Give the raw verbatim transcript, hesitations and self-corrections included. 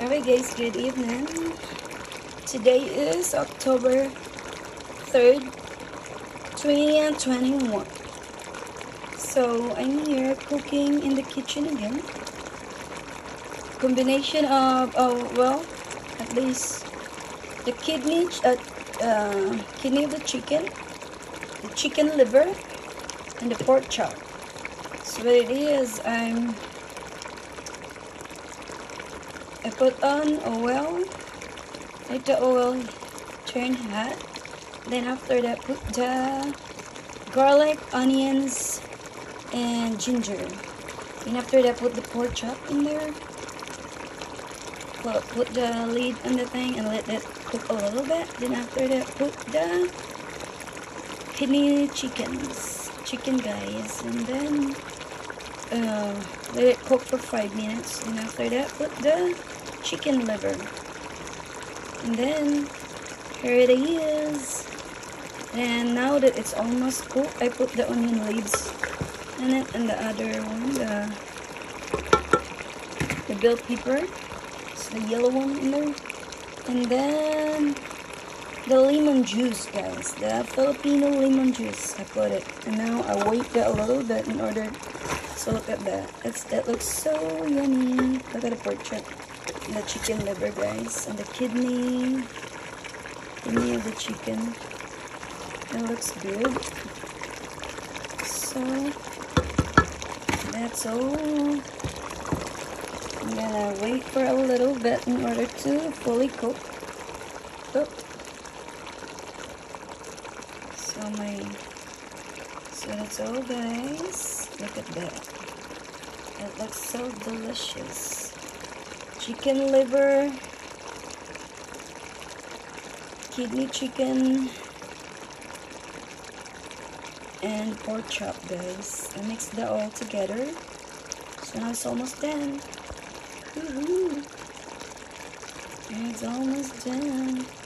Alright guys, good evening. Today is October third, twenty twenty-one. So I'm here cooking in the kitchen again. Combination of, oh well, at least the kidney, uh, uh, kidney of the chicken, the chicken liver, and the pork chop. So what it is, I'm I put on oil, let the oil turn hot. Then after that, put the garlic, onions, and ginger. And after that, put the pork chop in there. Well, put the lid on the thing and let that cook a little bit. Then after that, put the kidney chickens, chicken guys, and then uh, let it cook for five minutes. And after that, put the chicken liver. And then here it is. And now that it's almost cooked, I put the onion leaves in it, and the other one, the the bell pepper. It's the yellow one in there. And then the lemon juice, guys, the Filipino lemon juice. I put it, and now I wait that a little bit in order. So look at that. It's that looks so yummy. Look at the pork chop, and the chicken liver, guys, and the kidney, kidney of the chicken. It looks good. So that's all. I'm gonna wait for a little bit in order to fully cook. Oh. So my, so that's all, guys. Look at that. It looks so delicious. Chicken liver, kidney chicken, and pork chop, guys. I mixed that all together. So now it's almost done. Woohoo! It's almost done.